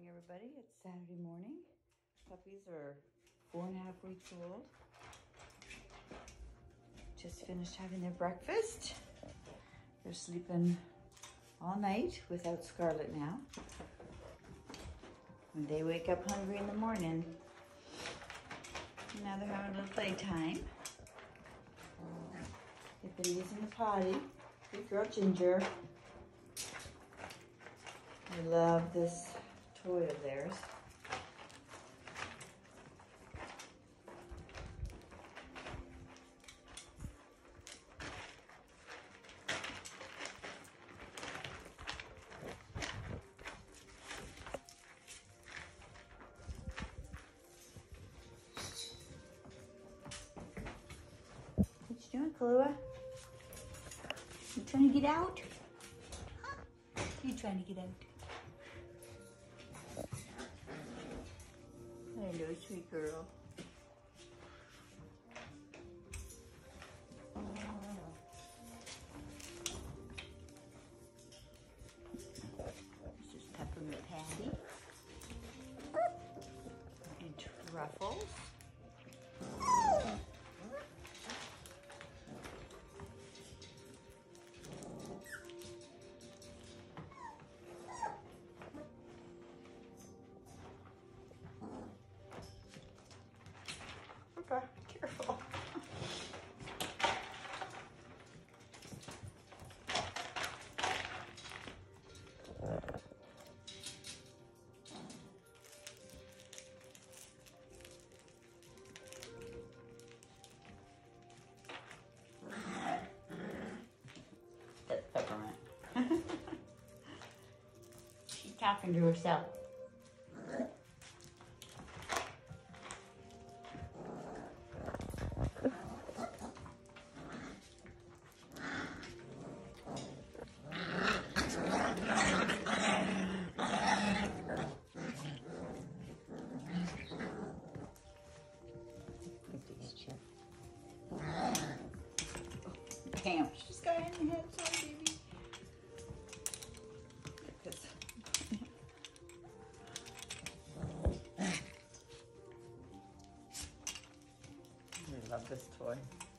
morning, everybody. It's Saturday morning. Puppies are 4.5 weeks old. Just finished having their breakfast. They're sleeping all night without Scarlet now. When they wake up hungry in the morning, now they're having a little playtime. They've been using the potty. Good girl, Ginger. I love this toy of theirs. What you doing, Kahlua? You trying to get out? Huh? You trying to get out? Hello, sweet girl. This is Peppermint Patty and Truffles. Okay, careful. That's Peppermint. She's talking to herself. Damn, she just got hit in the head. Sorry, baby. I love this toy.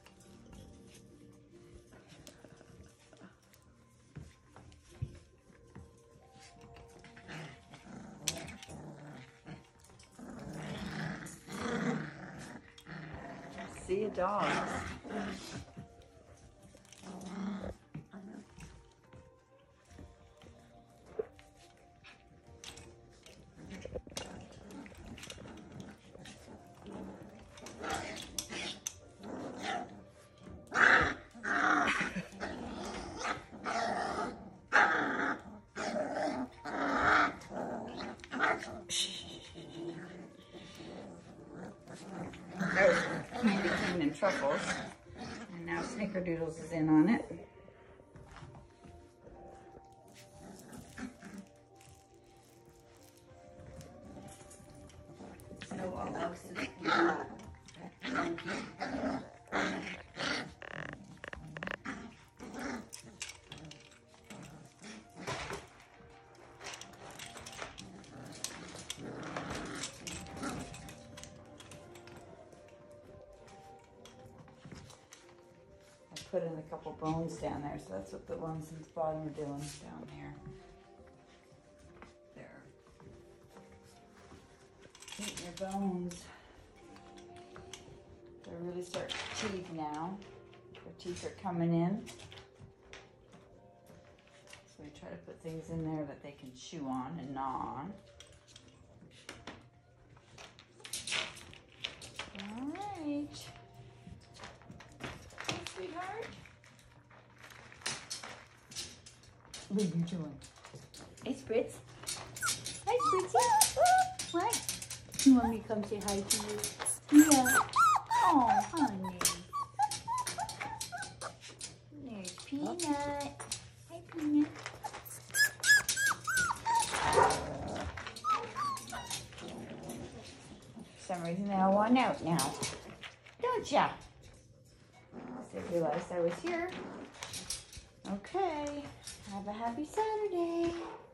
See a dog. That was Candy Cane and Truffles. And now Snickerdoodles is in on it. So what else is here? Put in a couple bones down there, so that's what the ones in the bottom are doing down there. They're eating your bones. They're really starting to teeth now. Their teeth are coming in. So we try to put things in there that they can chew on and gnaw on. All right. Sweetheart? What are you doing? Hey, Spritz. Hi, Spritzy. What? You want me to come say hi to you? Yeah. Oh, honey. There's Peanut. Hi, Peanut. For some reason, they all want out now. Don't ya? They realized I was here. Okay, have a happy Saturday.